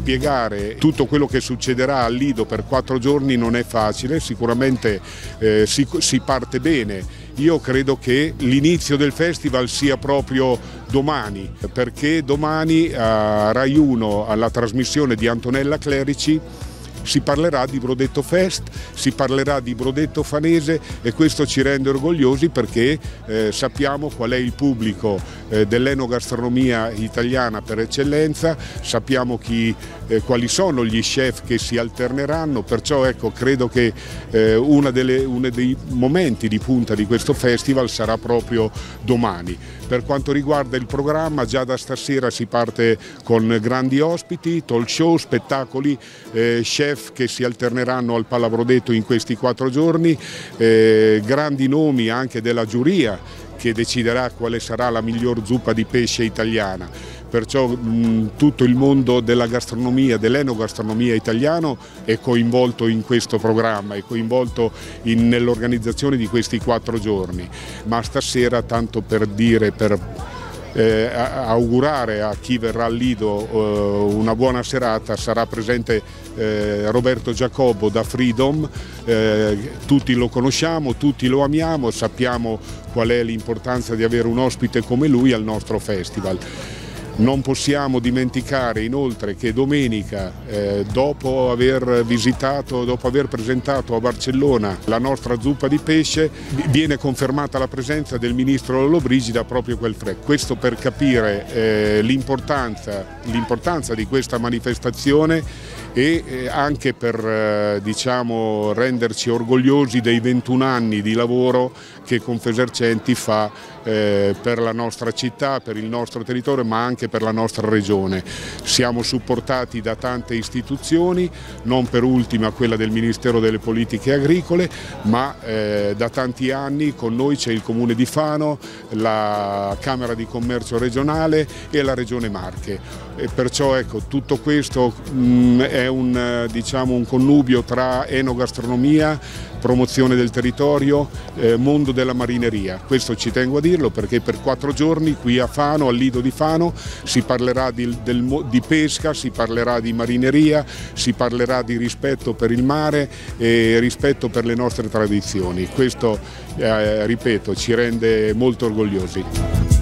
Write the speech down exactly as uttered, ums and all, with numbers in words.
spiegare tutto quello che succederà al Lido per quattro giorni non è facile, sicuramente eh, si, si parte bene. Io credo che l'inizio del festival sia proprio domani, perché domani a Rai uno, alla trasmissione di Antonella Clerici, si parlerà di Brodetto Fest, si parlerà di Brodetto Fanese e questo ci rende orgogliosi perché eh, sappiamo qual è il pubblico eh, dell'enogastronomia italiana per eccellenza, sappiamo chi, eh, quali sono gli chef che si alterneranno, perciò ecco, credo che eh, una delle, uno dei momenti di punta di questo festival sarà proprio domani. Per quanto riguarda il programma, già da stasera si parte con grandi ospiti, talk show, spettacoli, eh, chef che si alterneranno al Palabrodetto in questi quattro giorni, eh, grandi nomi anche della giuria che deciderà quale sarà la miglior zuppa di pesce italiana. Perciò mh, tutto il mondo della gastronomia, dell'enogastronomia italiano è coinvolto in questo programma, è coinvolto nell'organizzazione di questi quattro giorni. Ma stasera, tanto per dire, per eh, augurare a chi verrà al Lido eh, una buona serata, sarà presente eh, Roberto Giacobbo da Freedom, eh, tutti lo conosciamo, tutti lo amiamo, sappiamo qual è l'importanza di avere un ospite come lui al nostro festival. Non possiamo dimenticare inoltre che domenica, eh, dopo aver visitato, dopo aver presentato a Barcellona la nostra zuppa di pesce, viene confermata la presenza del ministro Lollobrigida proprio quel tre. Questo per capire eh, l'importanza, l'importanza di questa manifestazione e eh, anche per eh, diciamo, renderci orgogliosi dei ventuno anni di lavoro che Confesercenti fa eh, per la nostra città, per il nostro territorio, ma anche per la nostra regione. Siamo supportati da tante istituzioni, non per ultima quella del Ministero delle Politiche Agricole, ma eh, da tanti anni con noi c'è il Comune di Fano, la Camera di Commercio regionale e la Regione Marche. E perciò ecco, tutto questo mh, è un, diciamo, un connubio tra enogastronomia, promozione del territorio, eh, mondo della marineria. Questo ci tengo a dirlo perché per quattro giorni qui a Fano, al Lido di Fano, si parlerà di, del, di pesca, si parlerà di marineria, si parlerà di rispetto per il mare e rispetto per le nostre tradizioni. Questo, eh, ripeto, ci rende molto orgogliosi.